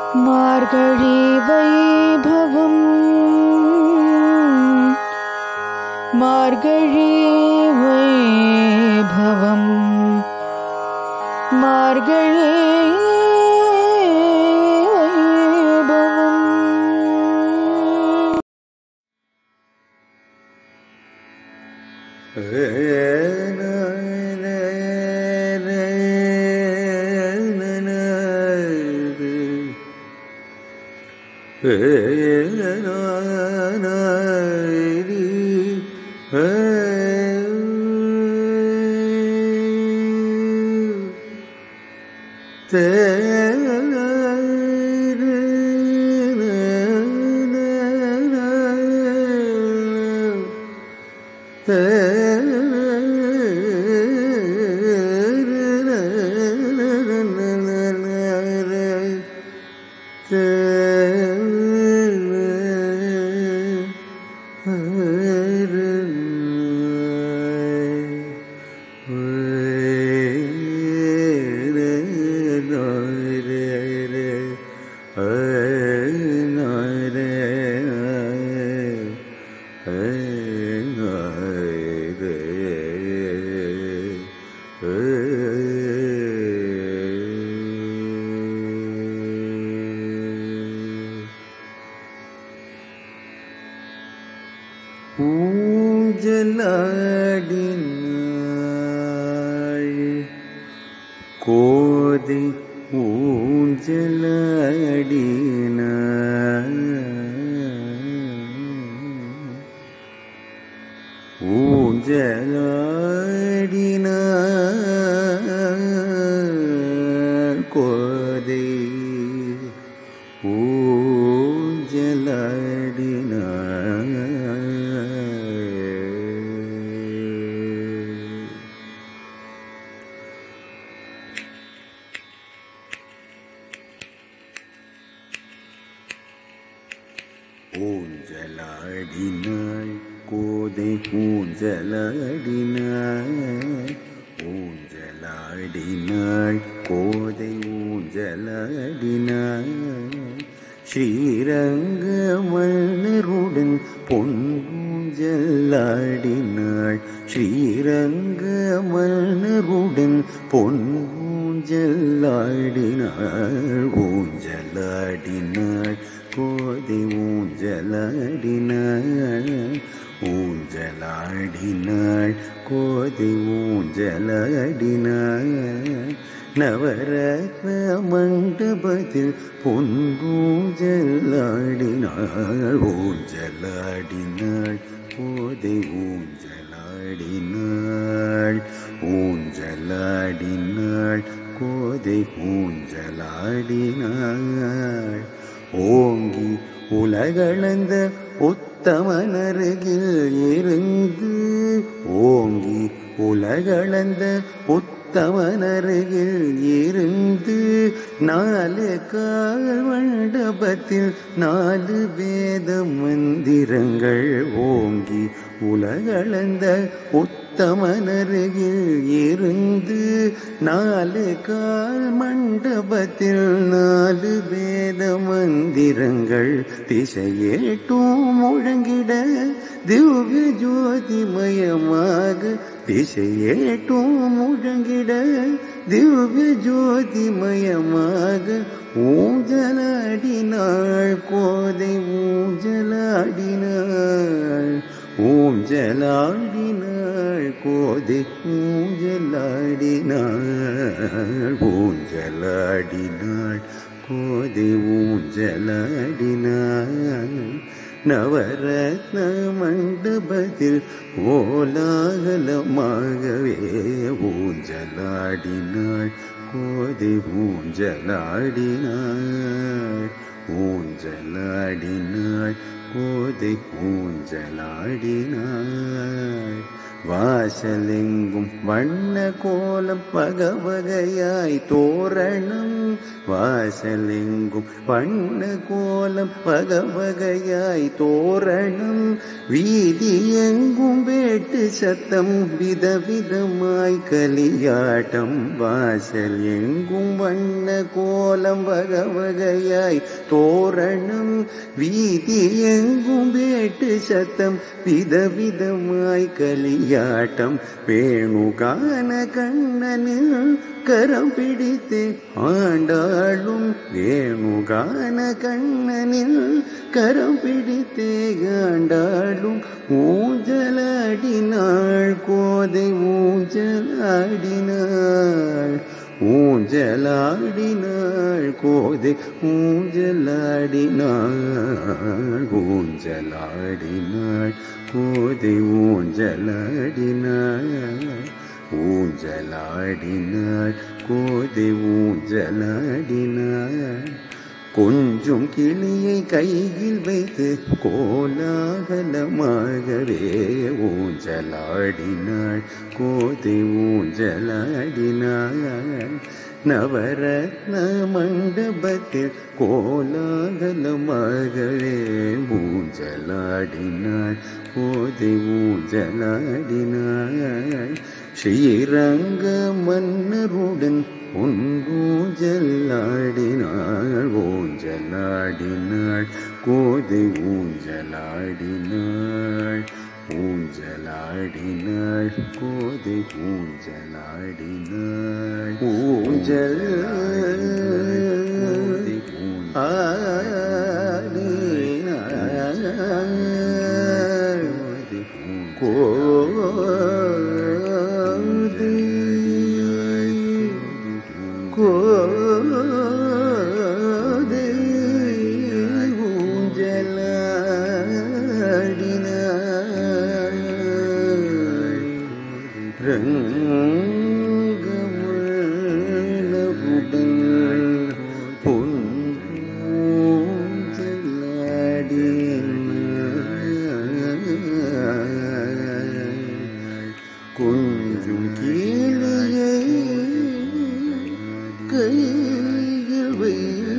மார்கழி வைபவம் மார்கழி வைபவம் மார்கழி வைபவம். ஊஞ்சலாடினாள் கோதை ஊஞ்சலாடினாள் ஊஞ்சலாடினாள் கோதை ஊஞ்சலாடினாள். ஊஞ்சலாடினாள் கோதை ஊஞ்சலாடினாள் ஊஞ்சலாடினாள் கோதை ஊஞ்சலாடினாள் ஸ்ரீரங்க மன்னருடன் பொன்னூஞ்சலாடினாள் ஸ்ரீரங்க மன்னருடன் பொன்னூஞ்சலாடினாள் ஊஞ்சலாடினாள் கோதை ஊஞ்சலாடினாள் ஊஞ்சலாடினாள் கோதை ஊஞ்சலாடினாள் நவரத்ன மண்டபத்தில் பொன்னூஞ்சலாடினாள் ஊஞ்சலாடினாள் கோதை ஊஞ்சலாடினாள் ஊஞ்சலாடினாள் கோதை ஊஞ்சலாடினாள் ஓங்கி உலகளந்த உத்தமனருகில் இருந்து ஓங்கி உலகளந்த உத்தமனருகில் இருந்து நாலு கால் மண்டபத்தில் நாலு வேத மந்திரங்கள் ஓங்கி உலகளந்த உத்தமனருகில் இருந்து நாலு கால் மண்டபத்தில் நாலு வேத மந்திரங்கள் திசையேட்டும் முழங்கிட திவ்ய ஜோதிமயமாக திசையேட்டும் முழங்கிட திவ்ய ஜோதிமயமாக ஊஞ்சலாடினாள் கோதை ஊஞ்சலாடினாள் ஊஞ்சலாடினாள் கோதை ஊஞ்சலாடினாள் ஊஞ்சலாடினாள் கோதை ஊஞ்சலாடினாள் நவரத்ன மண்டபத்தில் ஓலாகலமாகவே ஊஞ்சலாடினாள் கோதை ஊஞ்சலாடினாள் ஊஞ்சலாடினாள் கோதை ஊஞ்சலாடினாள். வாசலெங்கும் வண்ண கோலம் வகவகையாய் தோரணம். வாசலெங்கும் வண்ண கோலம் வகவகையாய் தோரணம். வீதி எங்கும் வேட்டு சத்தம் விதவிதமாய் கலியாட்டம். வாசல் எங்கும் வண்ண கோலம் வகவகையாய் தோரணம். வீதி எங்கும் வேட்டு சத்தம் விதவிதமாய் கலியாட்டம். வேணுகான கண்ணனில் கரம் பிடித்து ஆண்டாளும். வேணுகான கண்ணனில் கரம் பிடித்தே ஆண்டாளும். ஊஞ்சலாடினாள் கோதை ஊஞ்சலாடினாள். ஊஞ்சலாடினாள் கோதை ஊஞ்சலாடினாள். ஊஞ்சலாடினாள் கோதை ஊஞ்சலாடினாள். ஊஞ்சலாடினாள் கோதை ஊஞ்சலாடினாள். கொஞ்சம் கிளியை கையில் வைத்து கோலாகலமாகவே ஊஞ்சலாடினாள் கோதை ஊஞ்சலாடினாள். நவரத்ன மண்டபத்தில் கோலாகலமாகவே ஊஞ்சலாடினாள் கோதை ஊஞ்சலாடினாள். ஸ்ரீரங்க மன்னருடன் ஊஞ்சலாடினாள். ஊஞ்சலாடினாள் கோதை ஊஞ்சலாடினாள். ஊஞ்சலாடினாள் கோதை ஊஞ்சலாடினாள். ஊஞ்சலாடினாள் கோதை ஊஞ்சலாடினாள். ரங்கமணவுடன் பொன்னூஞ்சலாடினாள். கொஞ்சம் கீழே கையில் வை